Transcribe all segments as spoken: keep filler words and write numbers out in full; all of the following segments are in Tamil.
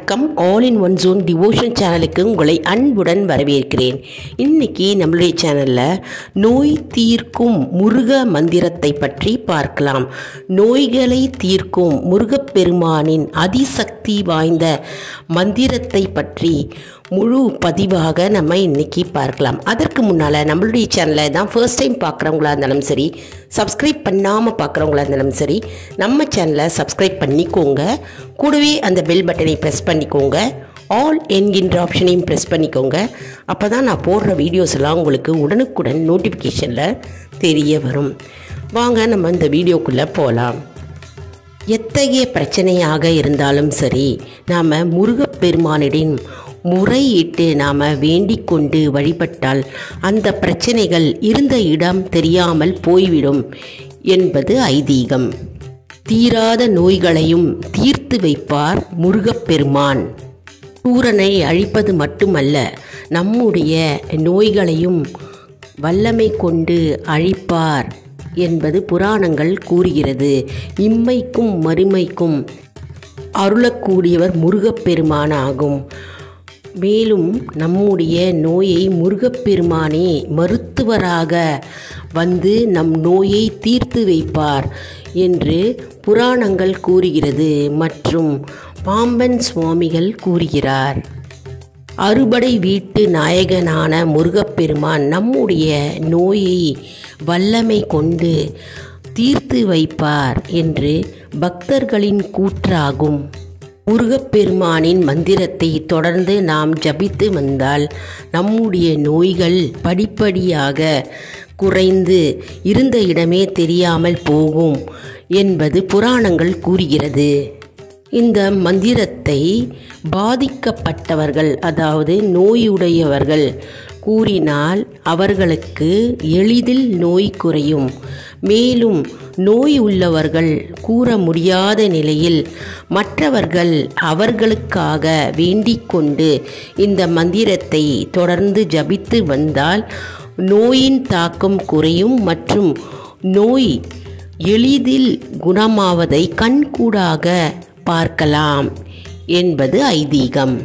வணக்கம். All in one zone devotion சேனலுக்கு உங்களை அன்புடன் வரவேற்கிறேன். இன்றைக்கி நம்மளுடைய சேனலில் நோய் தீர்க்கும் முருக மந்திரத்தை பற்றி பார்க்கலாம். நோய்களை தீர்க்கும் முருகப்பெருமானின் அதிசக்தி வாய்ந்த மந்திரத்தை பற்றி முழு பதிவாக நம்ம இன்றைக்கி பார்க்கலாம். அதற்கு முன்னால் நம்மளுடைய சேனலை தான் ஃபர்ஸ்ட் டைம் பார்க்குறவங்களா இருந்தாலும் சரி, சப்ஸ்கிரைப் பண்ணாமல் பார்க்குறவங்களா இருந்தாலும் சரி, நம்ம சேனலை சப்ஸ்கிரைப் பண்ணிக்கோங்க. கூடவே அந்த பெல் பட்டனை ப்ரெஸ் பண்ணிக்கோங்க. ஆல் என்கின்ற ஆப்ஷனையும் ப்ரெஸ் பண்ணிக்கோங்க. அப்போ தான் நான் போடுற வீடியோஸ் எல்லாம் உங்களுக்கு உடனுக்குடன் நோட்டிஃபிகேஷனில் தெரிய வரும். வாங்க நம்ம இந்த வீடியோக்குள்ளே போகலாம். எத்தகைய பிரச்சனையாக இருந்தாலும் சரி, நாம் முருகப்பெருமானிடம் முறையிட்டு நாம் வேண்டிக் கொண்டு வழிபட்டால் அந்த பிரச்சனைகள் இருந்த இடம் தெரியாமல் போய்விடும் என்பது ஐதீகம். தீராத நோய்களையும் தீர்த்து வைப்பார் முருகப்பெருமான். சூரனை அழிப்பது மட்டுமல்ல, நம்முடைய நோய்களையும் வல்லமை கொண்டு அழிப்பார் என்பது புராணங்கள் கூறுகிறது. இம்மைக்கும் மறுமைக்கும் அருளக்கூடியவர் முருகப்பெருமான் ஆகும். மேலும் நம்முடைய நோயை முருகப்பெருமானே மருத்துவராக வந்து நம் நோயை தீர்த்து வைப்பார் என்று புராணங்கள் கூறுகிறது மற்றும் பாம்பன் சுவாமிகள் கூறுகிறார். அறுபடை வீட்டு நாயகனான முருகப்பெருமான் நம்முடைய நோயை வல்லமை கொண்டு தீர்த்து வைப்பார் என்று பக்தர்களின் கூற்றாகும். முருகப்பெருமானின் மந்திரத்தை தொடர்ந்து நாம் ஜபித்து வந்தால் நம்முடைய நோய்கள் படிப்படியாக குறைந்து இருந்த இடமே தெரியாமல் போகும் என்பது புராணங்கள் கூறுகிறது. இந்த மந்திரத்தை பாதிக்கப்பட்டவர்கள், அதாவது நோயுடையவர்கள் கூறினால் அவர்களுக்கு எளிதில் நோய் குறையும். மேலும் நோய் உள்ளவர்கள் கூற முடியாத நிலையில் மற்றவர்கள் அவர்களுக்காக வேண்டிக் கொண்டு இந்த மந்திரத்தை தொடர்ந்து ஜபித்து வந்தால் நோயின் தாக்கம் குறையும் மற்றும் நோய் எளிதில் குணமாவதை கண்கூடாக பார்க்கலாம் என்பது ஐதீகம்.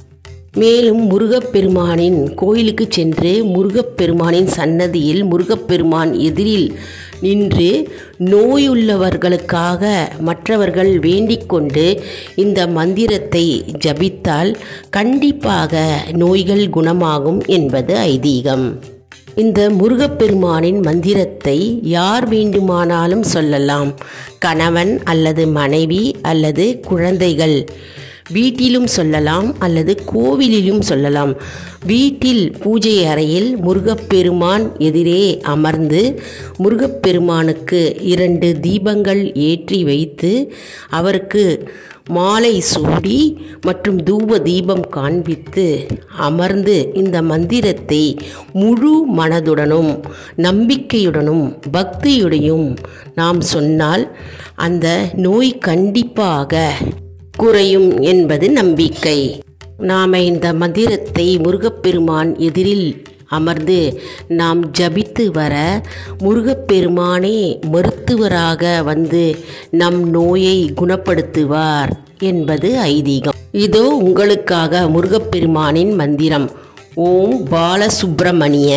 மேலும் முருகப்பெருமானின் கோயிலுக்கு சென்று முருகப்பெருமானின் சன்னதியில் முருகப்பெருமான் எதிரில் நின்று நோயுள்ளவர்களுக்காக மற்றவர்கள் வேண்டிக் கொண்டு இந்த மந்திரத்தை ஜபித்தால் கண்டிப்பாக நோய்கள் குணமாகும் என்பது ஐதீகம். இந்த முருகப்பெருமானின் மந்திரத்தை யார் வேண்டுமானாலும் சொல்லலாம். கணவன் அல்லது மனைவி அல்லது குழந்தைகள் வீட்டிலும் சொல்லலாம் அல்லது கோவிலிலும் சொல்லலாம். வீட்டில் பூஜை அறையில் முருகப்பெருமான் எதிரே அமர்ந்து முருகப்பெருமானுக்கு இரண்டு தீபங்கள் ஏற்றி வைத்து அவருக்கு மாலை சூடி மற்றும் தூப தீபம் காண்பித்து அமர்ந்து இந்த மந்திரத்தை முழு மனதுடனும் நம்பிக்கையுடனும் பக்தியுடையும் நாம் சொன்னால் அந்த நோய் கண்டிப்பாக குறையும் என்பது நம்பிக்கை. நாம் இந்த மந்திரத்தை முருகப்பெருமான் எதிரில் அமர்ந்து நாம் ஜபித்து வர முருகப்பெருமானே மருத்துவராக வந்து நம் நோயை குணப்படுத்துவார் என்பது ஐதீகம். இதோ உங்களுக்காக முருகப்பெருமானின் மந்திரம். ஓம் பாலசுப்ரமணிய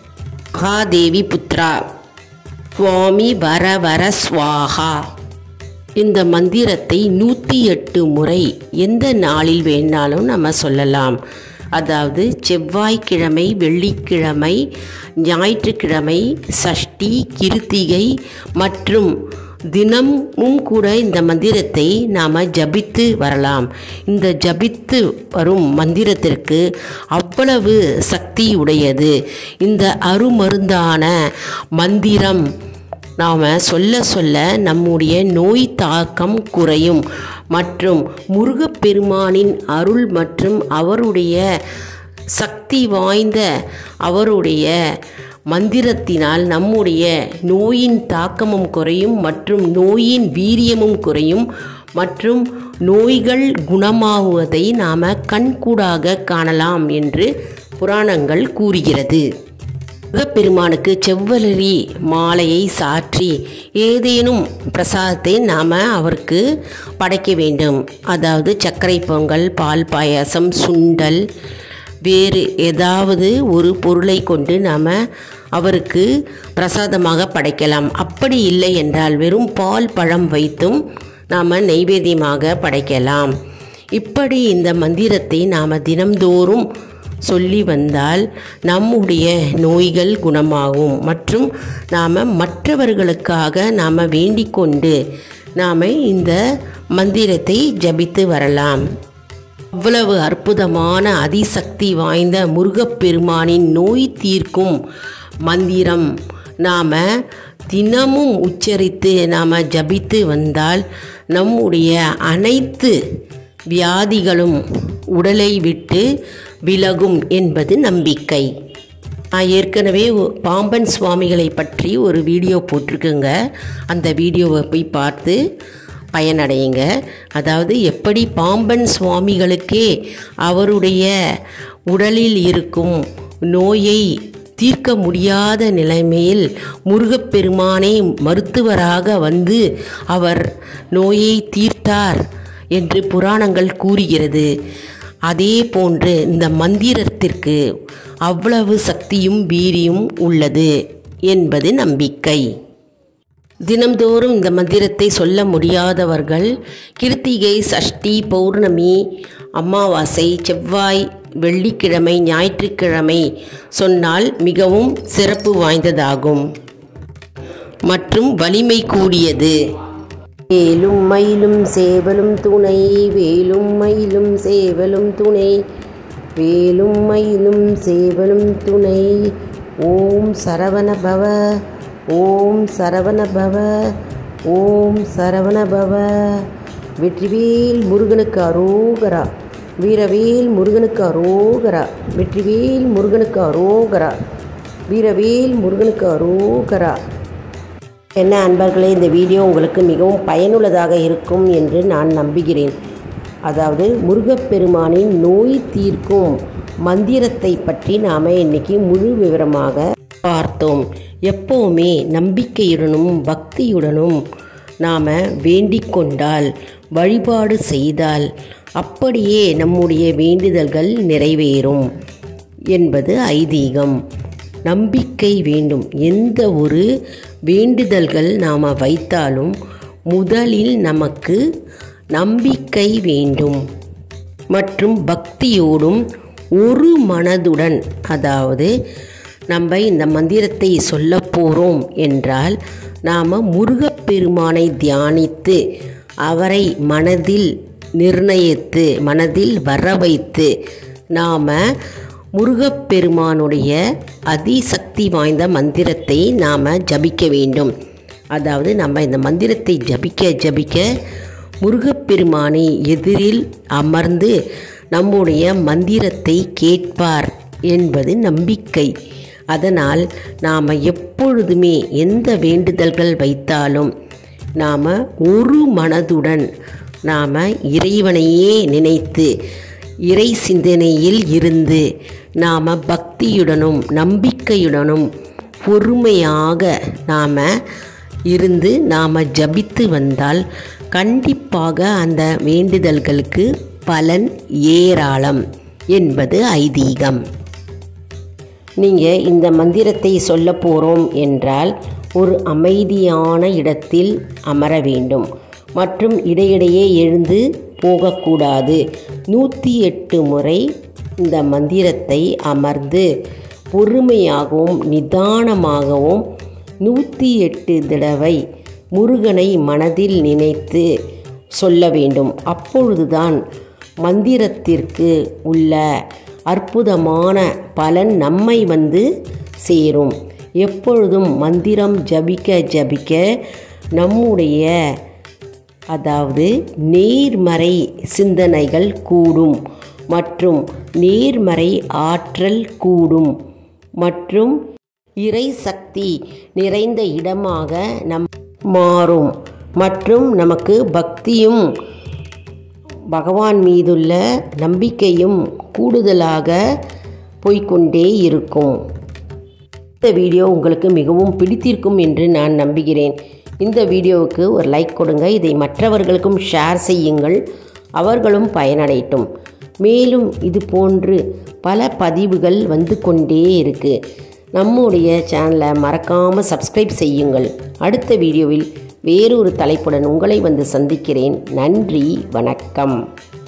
மகாதேவி புத்ரா சுவாமி வர வர ஸ்வாஹா. இந்த மந்திரத்தை நூற்றி எட்டு முறை எந்த நாளில் வேணாலும் நம்ம சொல்லலாம். அதாவது செவ்வாய்க்கிழமை, வெள்ளிக்கிழமை, ஞாயிற்றுக்கிழமை, சஷ்டி, கிருத்திகை மற்றும் தினமும் கூட இந்த மந்திரத்தை நாம் ஜபித்து வரலாம். இந்த ஜபித்து வரும் மந்திரத்திற்கு அவ்வளவு சக்தி உடையது. இந்த அருமருந்தான மந்திரம் நாம் சொல்ல சொல்ல நம்முடைய நோய் தாக்கம் குறையும் மற்றும் முருகப்பெருமானின் அருள் மற்றும் அவருடைய சக்தி வாய்ந்த அவருடைய மந்திரத்தினால் நம்முடைய நோயின் தாக்கமும் குறையும் மற்றும் நோயின் வீரியமும் குறையும் மற்றும் நோய்கள் குணமாகுவதை நாம் கண்கூடாக காணலாம் என்று புராணங்கள் கூறுகிறது. முருகப்பெருமானுக்கு செவ்வலரி மாலையை சாற்றி ஏதேனும் பிரசாதத்தை நாம் அவருக்கு படைக்க வேண்டும். அதாவது சர்க்கரை பொங்கல், பால் பாயாசம், சுண்டல், வேறு ஏதாவது ஒரு பொருளை கொண்டு நாம் அவருக்கு பிரசாதமாக படைக்கலாம். அப்படி இல்லை என்றால் வெறும் பால் பழம் வைத்தும் நாம் நைவேத்தியமாக படைக்கலாம். இப்படி இந்த மந்திரத்தை நாம் தினம்தோறும் சொல்லி வந்தால் நம்முடைய நோய்கள் குணமாகும். மற்றும் நாம் மற்றவர்களுக்காக நாம் வேண்டிக் கொண்டு நாம் இந்த மந்திரத்தை ஜபித்து வரலாம். அவ்வளவு அற்புதமான அதிசக்தி வாய்ந்த முருகப்பெருமானின் நோய் தீர்க்கும் மந்திரம் நாம் தினமும் உச்சரித்து நாம் ஜபித்து வந்தால் நம்முடைய அனைத்து வியாதிகளும் உடலை விட்டு விலகும் என்பது நம்பிக்கை. நான் ஏற்கனவே பாம்பன் சுவாமிகளை பற்றி ஒரு வீடியோ போட்டிருக்குங்க. அந்த வீடியோவை போய் பார்த்து பயனடையுங்க. அதாவது எப்படி பாம்பன் சுவாமிகளுக்கே அவருடைய உடலில் இருக்கும் நோயை தீர்க்க முடியாத நிலைமையில் முருகப்பெருமானே மருத்துவராக வந்து அவர் நோயை தீர்த்தார் என்று புராணங்கள் கூறுகிறது. அதே போன்று இந்த மந்திரத்திற்கு அவ்வளவு சக்தியும் வீரியும் உள்ளது என்பது நம்பிக்கை. தினம்தோறும் இந்த மந்திரத்தை சொல்ல முடியாதவர்கள் கிருத்திகை, சஷ்டி, பௌர்ணமி, அமாவாசை, செவ்வாய், வெள்ளிக்கிழமை, ஞாயிற்றுக்கிழமை சொன்னால் மிகவும் சிறப்பு வாய்ந்ததாகும் மற்றும் வலிமை கூடியது. வேலும் மயிலும் சேவலும் துணை, வேலும் மயிலும் சேவலும் துணை, வேலும் மயிலும் சேவலும் துணை. ஓம் சரவண பவ, ஓம் சரவண பவ, ஓம் சரவண பவ. வெற்றிவேல் முருகனுக்கு அரோகரா, வீரவேல் முருகனுக்கு அரோகரா, வெற்றிவேல் முருகனுக்கு அரோகரா, வீரவேல் முருகனுக்கு அரோகரா. என்ன அன்பர்களே, இந்த வீடியோ உங்களுக்கு மிகவும் பயனுள்ளதாக இருக்கும் என்று நான் நம்புகிறேன். அதாவது முருகப்பெருமானின் நோய் தீர்க்கும் மந்திரத்தை பற்றி நாம் இன்றைக்கி முழு விவரமாக பார்த்தோம். எப்போவுமே நம்பிக்கையுடனும் பக்தியுடனும் நாம் வேண்டிக் கொண்டால், வழிபாடு செய்தால் அப்படியே நம்முடைய வேண்டுதல்கள் நிறைவேறும் என்பது ஐதீகம். நம்பிக்கை வேண்டும். எந்த ஒரு வேண்டுதல்கள் நாம் வைத்தாலும் முதலில் நமக்கு நம்பிக்கை வேண்டும் மற்றும் பக்தியோடும் ஒரு மனதுடன். அதாவது நம்ம இந்த மந்திரத்தை சொல்ல போகிறோம் என்றால் நாம் முருகப்பெருமானை தியானித்து அவரை மனதில் நிர்ணயித்து மனதில் வர வைத்து நாம் முருகப்பெருமானுடைய அதிசக்தி வாய்ந்த மந்திரத்தை நாம் ஜபிக்க வேண்டும். அதாவது நம்ம இந்த மந்திரத்தை ஜபிக்க ஜபிக்க முருகப்பெருமானை எதிரில் அமர்ந்து நம்முடைய மந்திரத்தை கேட்பார் என்பது நம்பிக்கை. அதனால் நாம் எப்பொழுதுமே எந்த வேண்டுதல்கள் வைத்தாலும் நாம் ஒரு மனதுடன் நாம் இறைவனையே நினைத்து இறை சிந்தனையில் இருந்து நாம் பக்தியுடனும் நம்பிக்கையுடனும் பொறுமையாக நாம் இருந்து நாம் ஜபித்து வந்தால் கண்டிப்பாக அந்த வேண்டுதல்களுக்கு பலன் ஏராளம் என்பது ஐதீகம். நீங்கள் இந்த மந்திரத்தை சொல்ல போகிறோம் என்றால் ஒரு அமைதியான இடத்தில் அமர வேண்டும் மற்றும் இடையிடையே எழுந்து போகக்கூடாது. நூற்றி எட்டு முறை இந்த மந்திரத்தை அமர்ந்து பொறுமையாகவும் நிதானமாகவும் நூற்றி எட்டு தடவை முருகனை மனதில் நினைத்து சொல்ல வேண்டும். அப்பொழுதுதான் மந்திரத்திற்கு உள்ள அற்புதமான பலன் நம்மை வந்து சேரும். எப்பொழுதும் மந்திரம் ஜபிக்க ஜபிக்க நம்முடைய அதாவது நேர்மறை சிந்தனைகள் கூடும் மற்றும் நேர்மறை ஆற்றல் கூடும் மற்றும் இறை சக்தி நிறைந்த இடமாக நம் மாறும் மற்றும் நமக்கு பக்தியும் பகவான் மீதுள்ள நம்பிக்கையும் கூடுதலாக போய்கொண்டே இருக்கும். இந்த வீடியோ உங்களுக்கு மிகவும் பிடித்திருக்கும் என்று நான் நம்புகிறேன். இந்த வீடியோவுக்கு ஒரு லைக் கொடுங்க. இதை மற்றவர்களுக்கும் ஷேர் செய்யுங்கள், அவர்களும் பயனடையட்டும். மேலும் இது போன்று பல பதிவுகள் வந்து கொண்டே இருக்குது. நம்முடைய சேனலை மறக்காமல் சப்ஸ்கிரைப் செய்யுங்கள். அடுத்த வீடியோவில் வேறொரு தலைப்புடன் உங்களை வந்து சந்திக்கிறேன். நன்றி, வணக்கம்.